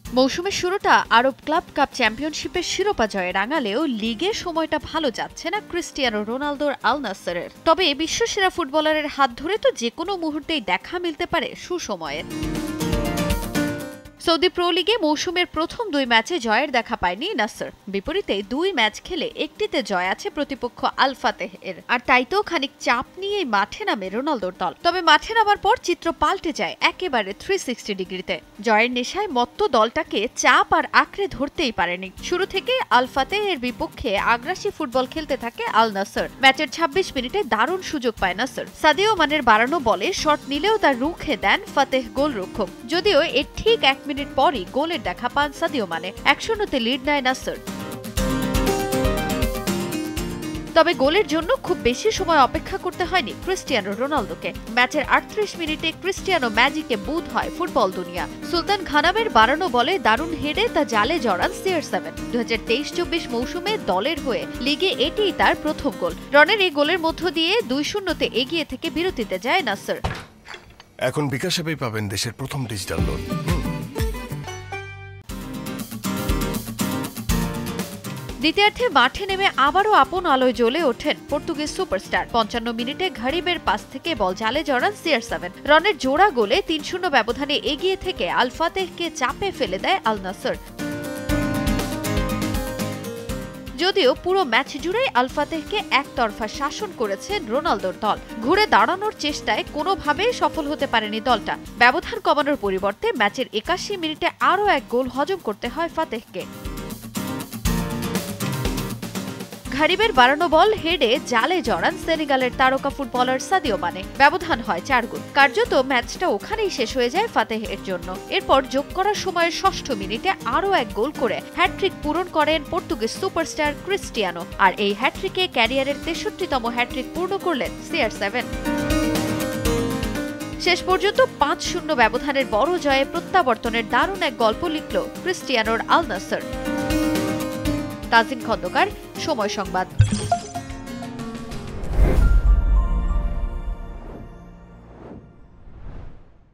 মৌসুমের শুরুটা আরব club cup চ্যাম্পিয়নশিপের শিরোপা জয়ে রাঙালেও লিগে সময়টা ভালো যাচ্ছে না ক্রিস্টিয়ানো রোনালদোর আল-নাসরের। তবে বিশ্বসেরা ফুটবলারের হাত ধরে তো যেকোনো মুহূর্তেই দেখা মিলতে পারে সুসময়ের। সৌদি প্রো লিগে মৌসুমের প্রথম 2 ম্যাচে জয়ের দেখা পায়নি নাসর। বিপরীতে 2 ম্যাচ খেলে একটিতে জয় আছে প্রতিপক্ষ আল ফাতেহের। আর তাইতো খানিক চাপ নিয়েই মাঠে নামে রোনালদোর দল। তবে মাঠে নামার পর চিত্র পাল্টে যায় একেবারে 360 ডিগ্রিতে। জয়ের নেশায় মত্ত দলটাকে চাপ আর আঁকড়ে ধরতেই পারেনি। শুরু থেকে আল ফাতেহের বিপক্ষে আগ্রাসী ফুটবল খেলতে থাকে আল নাসর। ম্যাচের 26 মিনিটে দারুণ সুযোগ পায় নাসর। সাদিও মানের বাড়ানো বলে শট নিলেও তা রুখে দেন ফাতেহ গোলরক্ষক। যদিও এর ঠিক 1 মিনিট পরই গোলের দেখা পান সাদিও মানে। 1-0-তে লিড নেয় নাসর। তবে গোলের জন্য খুব বেশি সময় অপেক্ষা করতে হয়নি ক্রিস্টিয়ানো রোনালদোকে। ম্যাচের 38 মিনিটে ক্রিস্টিয়ানো ম্যাজিকে বুঁদ হয় ফুটবল দুনিয়া। সুলতান খানামের বাড়ানো বলে দারুণ হেডে তা জালে জড়ান CR7। 2023-24 মৌসুমে দলের হয়ে লিগে এটিই তার প্রথম গোল। রনের এই গোলের মধ্য দিয়ে 2-0-তে এগিয়ে থেকে বিরতিতে যায় নাসর। এখন বিকাশ অ্যাপেই পাবেন দেশের প্রথম ডিজিটাল লোন। দ্বিতীয়ার্ধে মাঠে নেমে আবারও আপন আলোয় জ্বলে ওঠেন পর্তুগিজ সুপারস্টার। 55 মিনিটে ঘারিবের পাস থেকে বল জালে জড়ান CR7। রনের জোড়া গোলে 3-0 ব্যবধানে এগিয়ে থেকে আল ফাতেহকে চাপে ফেলে দেয় আল নাসর। যদিও পুরো ম্যাচ জুড়ে আল ফাতেহকে একতরফা শাসন করেছে রোনালদোর দল। ঘুরে দাঁড়ানোর চেষ্টায় কোনোভাবেই সফল হতে পারেনি দলটা। ব্যবধান কমানোর পরিবর্তে ম্যাচের 81 মিনিটে আরও এক গোল হজম করতে হয় ফাতেহকে। ঘারিবের বাড়ানো বল হেডে জালে জড়ান সেনেগালের তারকা ফুটবলার সাদিও মানে। ব্যবধান হয় 4 গোল। কার্যত ম্যাচটা ওখানেই শেষ হয়ে যায় ফাতেহের জন্য। এরপর যোগ করার সময়ের 6ষ্ঠ মিনিটে আরও এক গোল করে হ্যাট্রিক পূরণ করেন পর্তুগিজ সুপারস্টার ক্রিস্টিয়ানো। আর এই হ্যাট্রিকে ক্যারিয়ারের 63তম হ্যাট্রিক পূর্ণ করলেন CR7। শেষ পর্যন্ত 5-0 ব্যবধানের বড় জয়ে প্রত্যাবর্তনের দারুণ এক গল্প লিখল ক্রিস্টিয়ানোর আল নাসর। তাজিন খন্দকার, সময় সংবাদ।